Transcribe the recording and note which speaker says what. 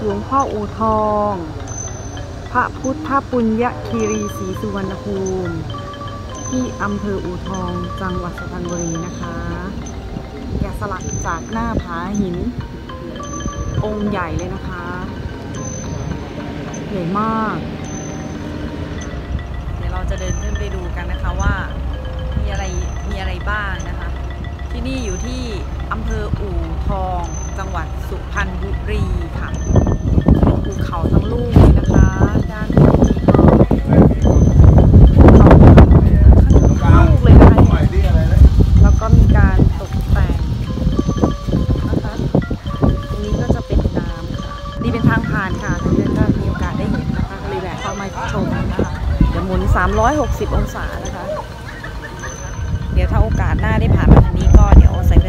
Speaker 1: ลวงพ่ออู่ทองพระพุทธปุญญคีรีศรีสุวรรณภูมิที่อำเภออู่ทองจังหวัดสุพรรณบุรีนะคะแกะสลักจากหน้าผาหินองค์ใหญ่เลยนะคะใหญ่มากเดี๋ยวเราจะเดินขึ้นไปดูกันนะคะว่ามีอะไรบ้างนะคะที่นี่อยู่ที่อำเภออู่ทองจังหวัดสุพรรณบุรีค่ะเป็นภูเขาทั้งลูกเลยนะคะด้านบนนี้ก็เขาทั้งลูกเลยนะคะแล้วก็มีการตกแต่งนะคะตรงนี้ก็จะเป็นน้ำค่ะนี่เป็นทางผ่านค่ะทางเดินก็มีโอกาสได้เห็นนะคะเลยแวะเข้ามาชมนะคะเดี๋ยวหมุน360 องศานะคะเดี๋ยวถ้าโอกาสหน้าได้ผ่านมาทางนี้ก็เดี๋ยวใส่